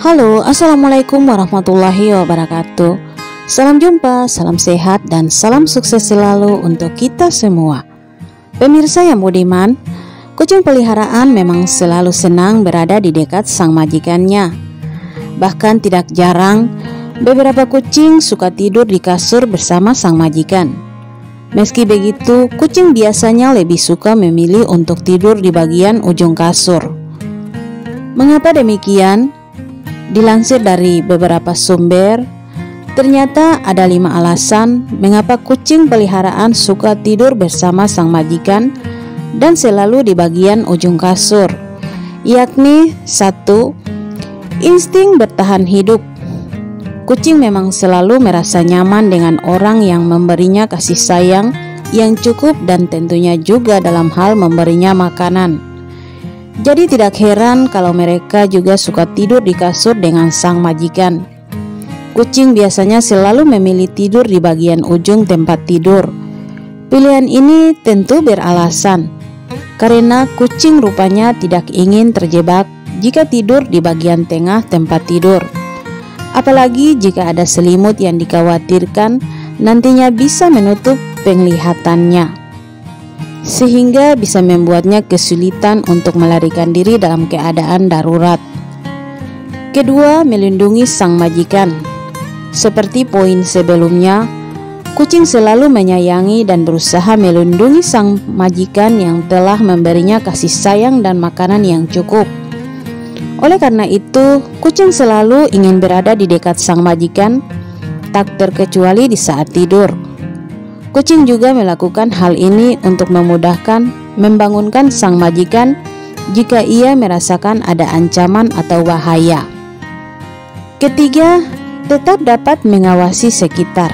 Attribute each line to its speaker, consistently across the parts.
Speaker 1: Halo, assalamualaikum warahmatullahi wabarakatuh. Salam jumpa, salam sehat, dan salam sukses selalu untuk kita semua. Pemirsa yang budiman, kucing peliharaan memang selalu senang berada di dekat sang majikannya. Bahkan tidak jarang, beberapa kucing suka tidur di kasur bersama sang majikan. Meski begitu, kucing biasanya lebih suka memilih untuk tidur di bagian ujung kasur. Mengapa demikian? Dilansir dari beberapa sumber, ternyata ada 5 alasan mengapa kucing peliharaan suka tidur bersama sang majikan dan selalu di bagian ujung kasur, yakni 1. Insting bertahan hidup. Kucing memang selalu merasa nyaman dengan orang yang memberinya kasih sayang yang cukup dan tentunya juga dalam hal memberinya makanan. Jadi tidak heran kalau mereka juga suka tidur di kasur dengan sang majikan. Kucing biasanya selalu memilih tidur di bagian ujung tempat tidur. Pilihan ini tentu beralasan, karena kucing rupanya tidak ingin terjebak jika tidur di bagian tengah tempat tidur. Apalagi jika ada selimut yang dikhawatirkan nantinya bisa menutup penglihatannya, sehingga bisa membuatnya kesulitan untuk melarikan diri dalam keadaan darurat. Kedua, melindungi sang majikan. Seperti poin sebelumnya, kucing selalu menyayangi dan berusaha melindungi sang majikan yang telah memberinya kasih sayang dan makanan yang cukup. Oleh karena itu, kucing selalu ingin berada di dekat sang majikan, tak terkecuali di saat tidur. Kucing juga melakukan hal ini untuk memudahkan membangunkan sang majikan jika ia merasakan ada ancaman atau bahaya. Ketiga, tetap dapat mengawasi sekitar.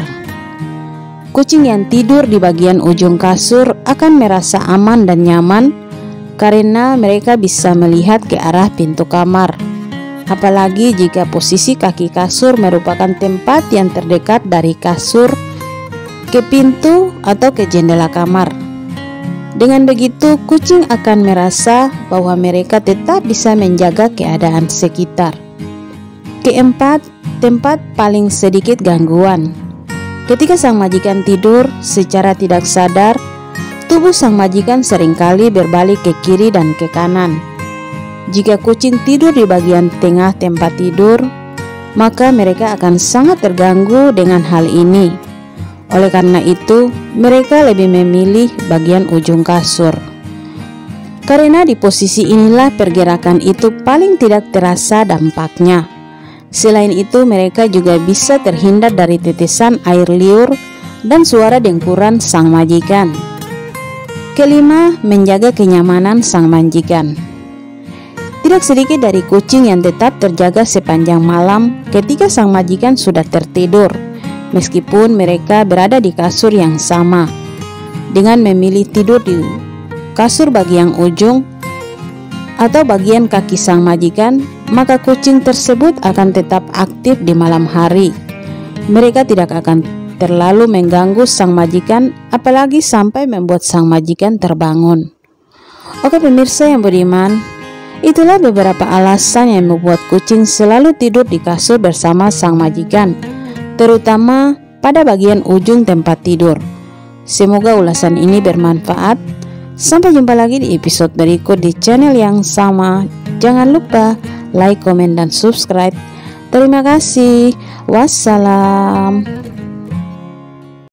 Speaker 1: Kucing yang tidur di bagian ujung kasur akan merasa aman dan nyaman karena mereka bisa melihat ke arah pintu kamar. Apalagi jika posisi kaki kasur merupakan tempat yang terdekat dari kasur ke pintu atau ke jendela kamar. Dengan begitu, kucing akan merasa bahwa mereka tetap bisa menjaga keadaan sekitar. Keempat, tempat paling sedikit gangguan. Ketika sang majikan tidur secara tidak sadar, tubuh sang majikan seringkali berbalik ke kiri dan ke kanan. Jika kucing tidur di bagian tengah tempat tidur, maka mereka akan sangat terganggu dengan hal ini. Oleh karena itu, mereka lebih memilih bagian ujung kasur. Karena di posisi inilah pergerakan itu paling tidak terasa dampaknya. Selain itu, mereka juga bisa terhindar dari tetesan air liur dan suara dengkuran sang majikan. Kelima, menjaga kenyamanan sang majikan. Tidak sedikit dari kucing yang tetap terjaga sepanjang malam ketika sang majikan sudah tertidur, meskipun mereka berada di kasur yang sama. Dengan memilih tidur di kasur bagian ujung atau bagian kaki sang majikan, maka kucing tersebut akan tetap aktif di malam hari. Mereka tidak akan terlalu mengganggu sang majikan, apalagi sampai membuat sang majikan terbangun. Oke pemirsa yang budiman, itulah beberapa alasan yang membuat kucing selalu tidur di kasur bersama sang majikan, terutama pada bagian ujung tempat tidur. Semoga ulasan ini bermanfaat. Sampai jumpa lagi di episode berikut di channel yang sama. Jangan lupa like, komen, dan subscribe. Terima kasih. Wassalam.